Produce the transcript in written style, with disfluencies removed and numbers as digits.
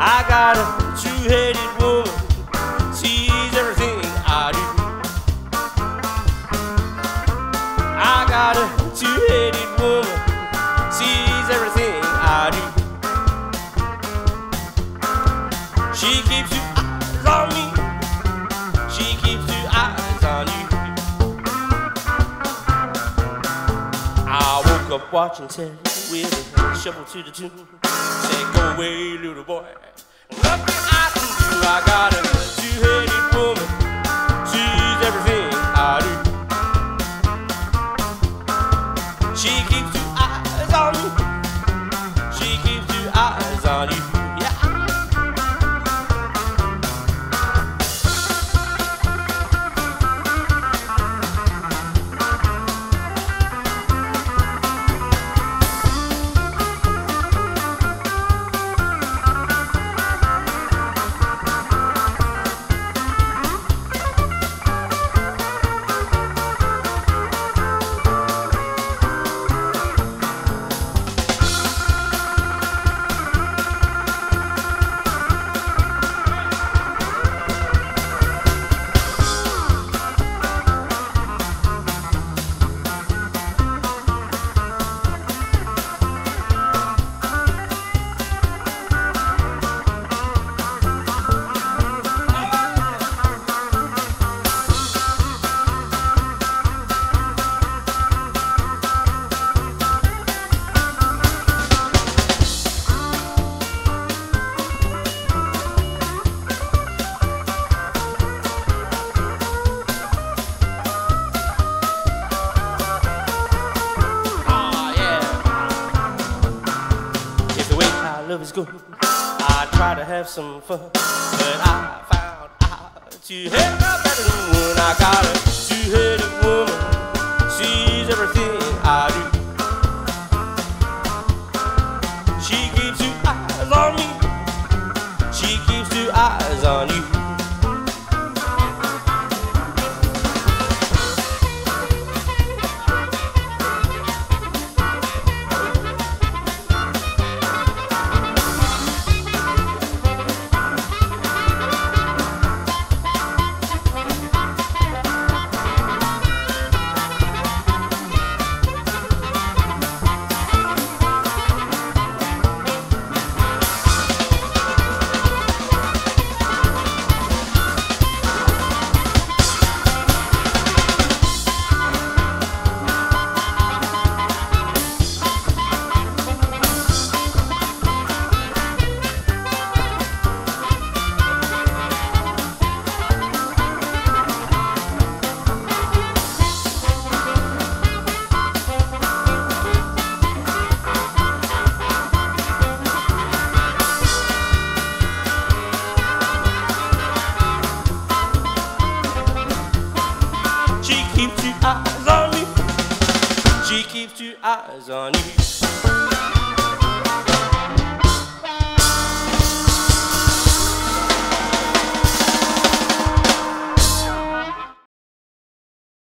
I got a two-headed woman, sees everything I do. I got a two-headed woman, sees everything I do. She keeps two eyes on me, she keeps two eyes on you. I woke up watching telly with a shovel to the tune. Said, go away, little boy, nothing I can do. I got a two-headed woman, sees everything I do. She keeps two eyes on me, she keeps two eyes on you. Yeah. Love is good. I try to have some fun, but I found out two-headed better than one. I got a two-headed woman, sees everything I do. She keeps two eyes on me, she keeps two eyes on you. She keeps two eyes on me, she keeps two eyes on you.